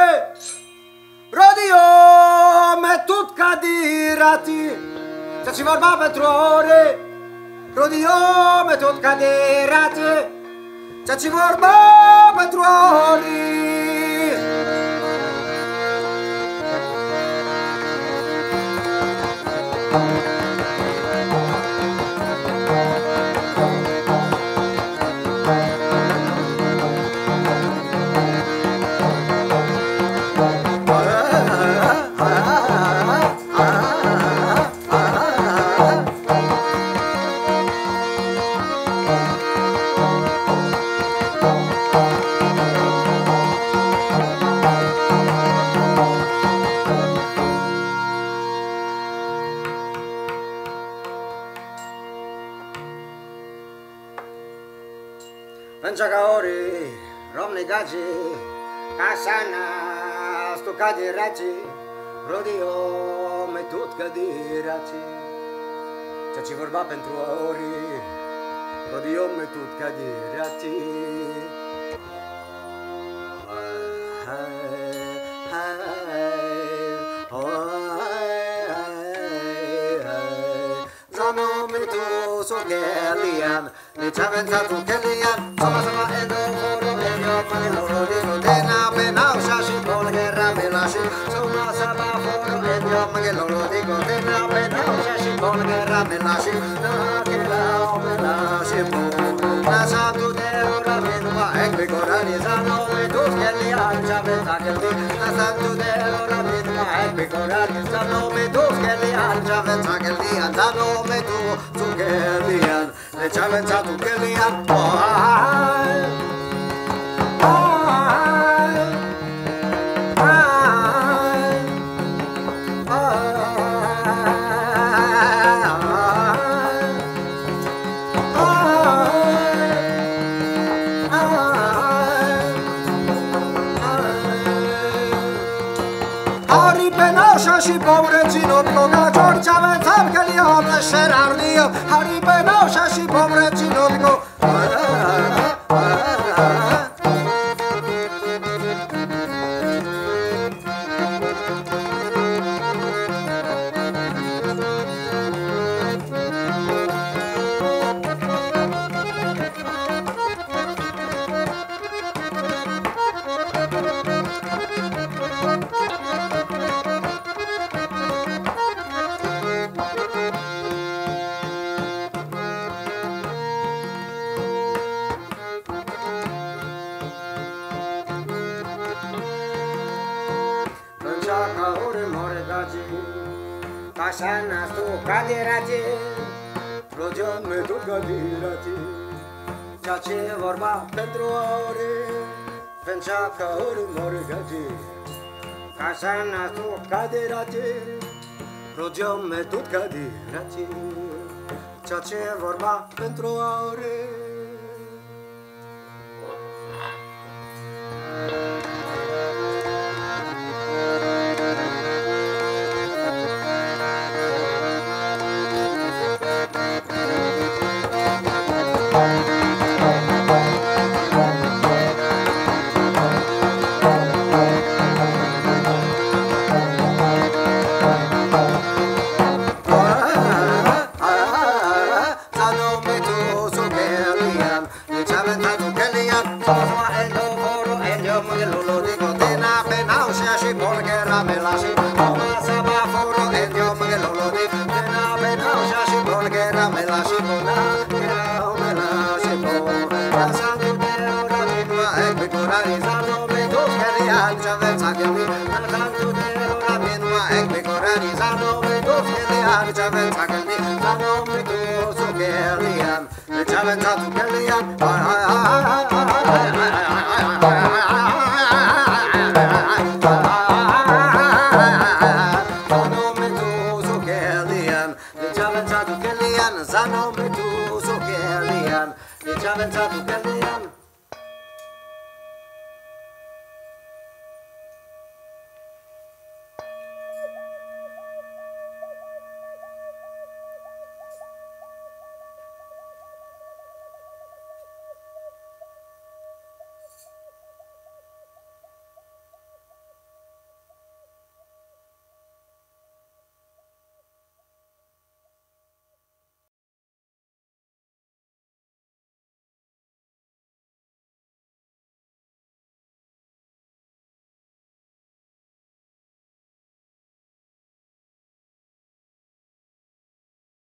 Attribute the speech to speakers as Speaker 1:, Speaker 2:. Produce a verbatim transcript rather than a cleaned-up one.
Speaker 1: ore, rodio me tot ca dirati, să ci vorba pentru ore, rodio me tot ca dirati, să ci vorba pentru ore. Penciacaori, romnigaci, casana, stucadiraci, rodio, me tot cadiraci. Ce ci vorba pentru ori, rodio, me tot cadiraci. Zano me tu so gelian, ne chavenza tu gelian, sama sama endo foro elio mane loro di rodena pena shashi bol guerra melashi, sama sama foro elio mane loro di rodena pena shashi bol guerra melashi, na ke la melashi bo, na sa tu de ora menua ek begorani zano me tu gelian chavenza geli, na sa tu de ora menua ek begorani zano me tu gelian chavenza geli, zano me tu tu gelian, le chavenza tu gelian. Ari penasha și pomrețino ploga Georgia vențam că li omne șerardio Ari penasha și pomrețino ploga Penciacaori moregaci, casana stu cadiraci, rodio me tot cadiraci, ceea ce vorba pentru ore. Penciacaori moregaci, casana stu cadiraci, rodio me tot cadiraci, ceea ce vorba pentru ore. Zano me tu so gelian, e c'ha pensato gelian.